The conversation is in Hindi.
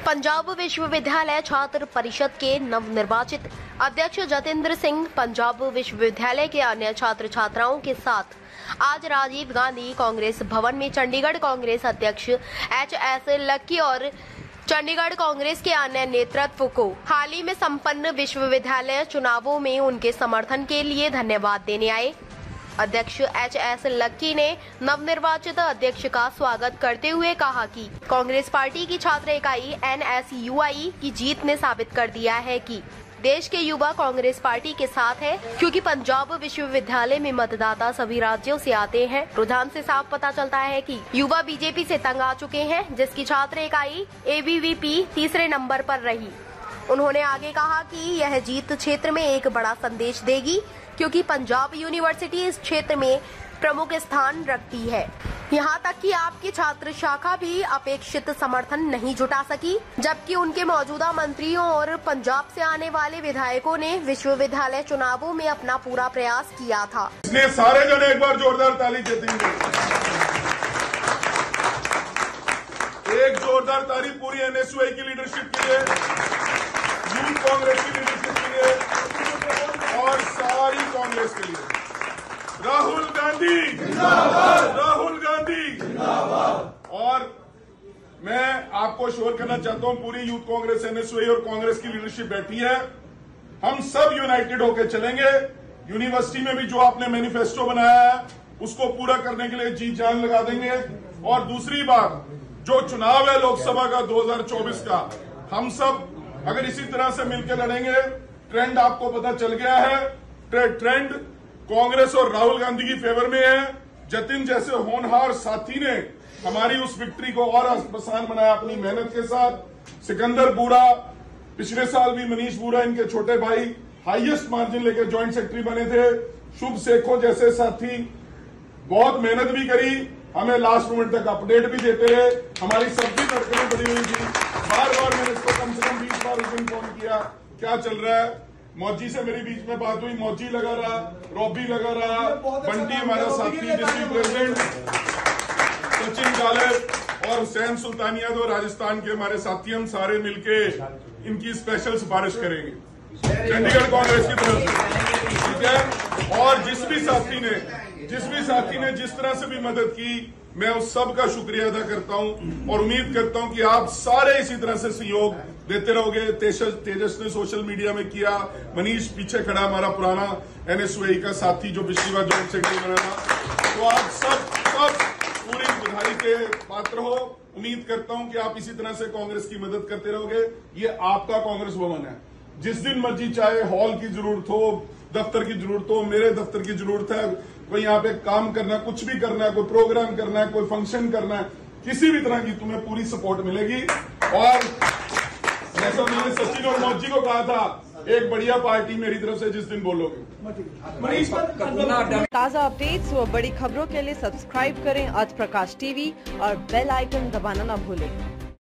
पंजाब विश्वविद्यालय छात्र परिषद के नवनिर्वाचित अध्यक्ष जतेंद्र सिंह पंजाब विश्वविद्यालय के अन्य छात्र छात्राओं के साथ आज राजीव गांधी कांग्रेस भवन में चंडीगढ़ कांग्रेस अध्यक्ष एच.एस. लक्की और चंडीगढ़ कांग्रेस के अन्य नेतृत्व को हाल ही में संपन्न विश्वविद्यालय चुनावों में उनके समर्थन के लिए धन्यवाद देने आए। अध्यक्ष एच.एस. लक्की ने नवनिर्वाचित अध्यक्ष का स्वागत करते हुए कहा कि कांग्रेस पार्टी की छात्र इकाई NSUI की जीत ने साबित कर दिया है कि देश के युवा कांग्रेस पार्टी के साथ है, क्योंकि पंजाब विश्वविद्यालय में मतदाता सभी राज्यों से आते हैं। रुझान से साफ पता चलता है कि युवा बीजेपी से तंग आ चुके हैं, जिसकी छात्र इकाई ABVP तीसरे नंबर पर रही। उन्होंने आगे कहा कि यह जीत क्षेत्र में एक बड़ा संदेश देगी, क्योंकि पंजाब यूनिवर्सिटी इस क्षेत्र में प्रमुख स्थान रखती है। यहाँ तक कि आपकी छात्र शाखा भी अपेक्षित समर्थन नहीं जुटा सकी, जबकि उनके मौजूदा मंत्रियों और पंजाब से आने वाले विधायकों ने विश्वविद्यालय चुनावों में अपना पूरा प्रयास किया था। इसलिए सारे जन एक बार जोरदार ताली देंगे। एक जोरदार ताली पूरी NSUI की लीडरशिप के लिए, यूथ कांग्रेस की लीडरशिप के लिए और सारी कांग्रेस के लिए। राहुल गांधी जिंदाबाद, राहुल गांधी जिंदाबाद। और मैं आपको श्योर करना चाहता हूं, पूरी यूथ कांग्रेस NSUI और कांग्रेस की लीडरशिप बैठी है। हम सब यूनाइटेड होकर चलेंगे। यूनिवर्सिटी में भी जो आपने मैनिफेस्टो बनाया है उसको पूरा करने के लिए जी जान लगा देंगे। और दूसरी बात, जो चुनाव है लोकसभा का 2024 का, हम सब अगर इसी तरह से मिलकर लड़ेंगे, ट्रेंड आपको पता चल गया है, ट्रेंड कांग्रेस और राहुल गांधी की फेवर में है। जतिन जैसे होनहार साथी ने हमारी उस विक्ट्री को और आसान बनाया अपनी मेहनत के साथ। सिकंदर बूरा, पिछले साल भी मनीष बूरा, इनके छोटे भाई हाईएस्ट मार्जिन लेकर ज्वाइंट सेक्रेटरी बने थे। शुभ सेखो जैसे साथी बहुत मेहनत भी करी, हमें लास्ट मोमेंट तक अपडेट भी देते रहे। हमारी सबकी धड़कनें बढ़ी हुई थी, बार बार मैंने इसको कम से कम 20 बार उस दिन फोन किया, क्या चल रहा है। मौजी से मेरी बीच में बात हुई, मौजी लगा रहा, रॉबी लगा रहा, बंटी हमारा साथी, डिस्ट्रिक्ट प्रेसिडेंट सचिन गालिब और हुसैन सुल्तानिया, दो राजस्थान के हमारे साथी, हम सारे मिलके इनकी स्पेशल सिफारिश करेंगे चंडीगढ़ कांग्रेस की तरफ से, ठीक है। और जिस भी साथी ने जिस तरह से भी मदद की, मैं उस सब का शुक्रिया अदा करता हूं और उम्मीद करता हूं कि आप सारे इसी तरह से सहयोग देते रहोगे। तेजस ने सोशल मीडिया में किया, मनीष पीछे खड़ा हमारा पुराना NSUI का साथी जो पिछली बार ज्वाइंट सेक्रेटरी बना था। तो आप सब पूरी बधाई के पात्र हो। उम्मीद करता हूं कि आप इसी तरह से कांग्रेस की मदद करते रहोगे। ये आपका कांग्रेस भवन है, जिस दिन मर्जी चाहे हॉल की जरूरत हो, दफ्तर की जरूरत हो, मेरे दफ्तर की जरूरत है, कोई यहाँ पे काम करना, कुछ भी करना है, कोई प्रोग्राम करना है, कोई फंक्शन करना है, किसी भी तरह की तुम्हें पूरी सपोर्ट मिलेगी। और जैसा मैंने सचिन और मौजी को कहा था, एक बढ़िया पार्टी मेरी तरफ से जिस दिन बोलोगे। ताज़ा अपडेट्स व बड़ी खबरों के लिए सब्सक्राइब करें आज प्रकाश टीवी और बेल आइकन दबाना न भूलें।